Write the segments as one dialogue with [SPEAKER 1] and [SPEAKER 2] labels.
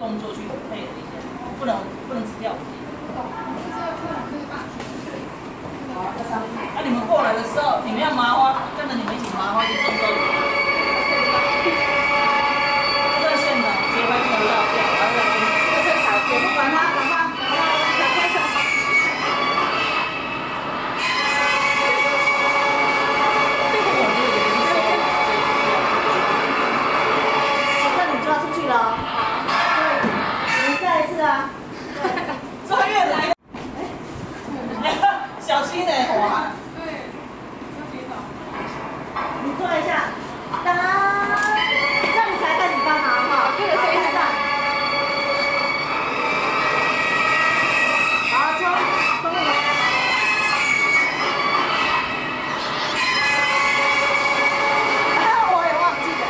[SPEAKER 1] 动作去配合一下，不能只跳舞。你们过来的时候，你们要麻花，跟着你们一起麻花去动作。这个现场节拍不能绕掉，然后这个是草节，不管它，赶快开始。这你就要出去了。对，你们再一次啊。穿越来。小心点，滑。对，要跌倒。你做一下，当，这样你才开始翻啊，哈，这个先上。好，冲那个。我也忘记了。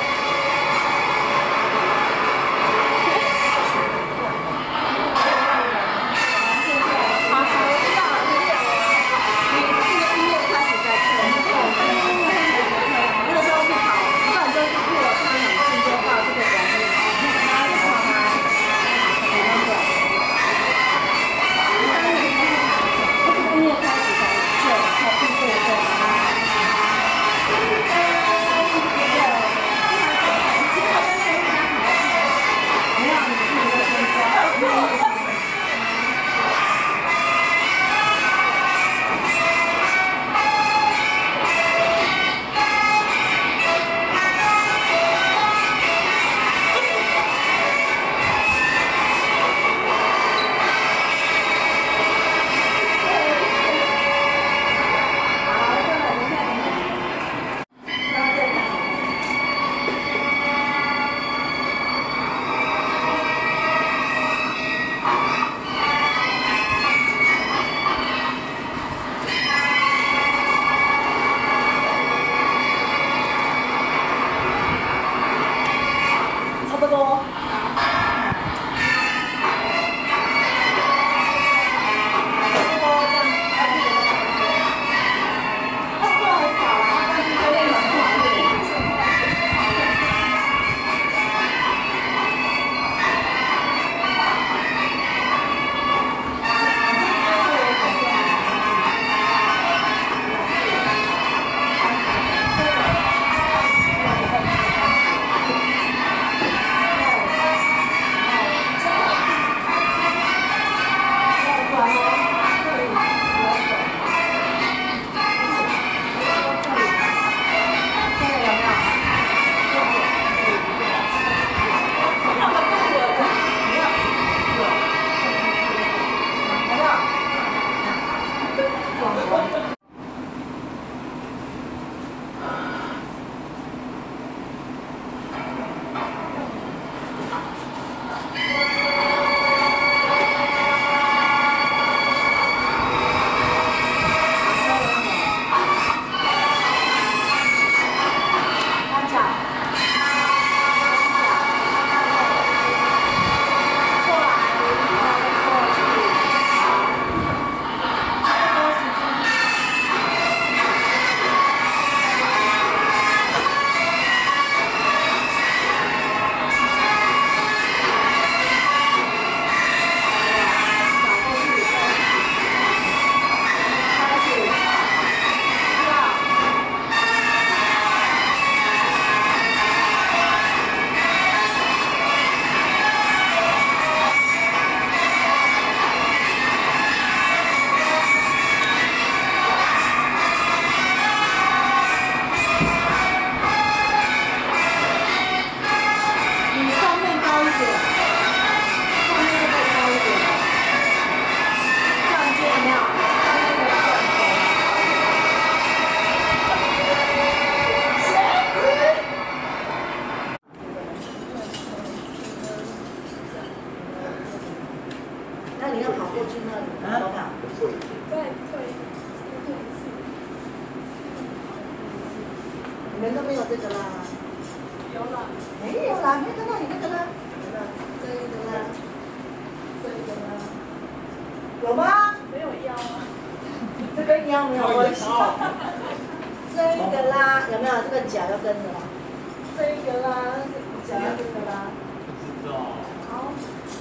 [SPEAKER 1] 你们都没有这个啦？有啦。没有啦，没看到你那个啦。这个啦，这个啦。有吗？没有腰啊。这跟腰没有关系。这个啦，有没有？这个脚要跟着啦。这个啦，脚要跟着啦。不知道。好。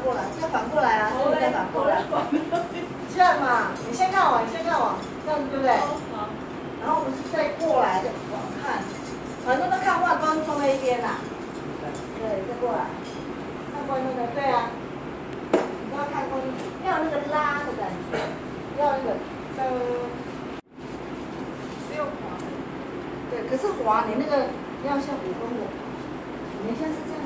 [SPEAKER 1] 过来，再反过来啊，再反过来。这样嘛，你先看我，这样对不对？好。然后不是再过来往看，很多都看外观冲那一边啦。对，再过来，看观众的，对啊。你都要看观众，要那个拉的感觉，要那个只有滑。对，可是滑你那个要像普通的，你像是这样。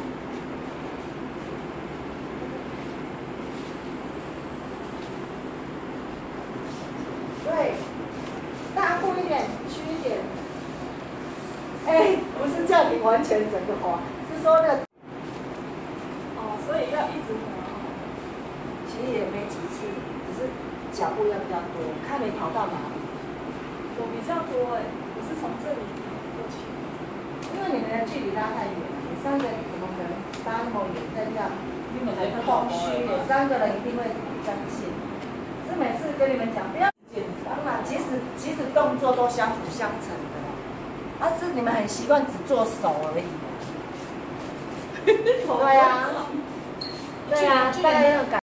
[SPEAKER 1] 对，大步一点，虚一点。哎，不是叫你完全整个滑，是说那个。哦，所以要一直滑。其实也没几次，只是脚步要比较多，看你跑到哪里。我比较多哎，我是从这里跑过去。因为你们的距离拉太远了，你3个人怎么可能拉那么远？再这样，空虚，3个人一定会相信。是每次跟你们讲，不要。 当然，即使动作都相辅相成的，是你们很习惯只做手而已。对呀，对呀，大概那个感。